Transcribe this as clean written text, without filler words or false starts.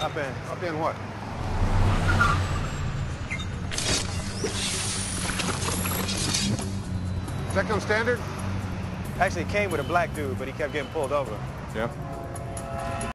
Up in. Up in what? Does that come standard? Actually, it came with a black dude, but he kept getting pulled over. Yeah.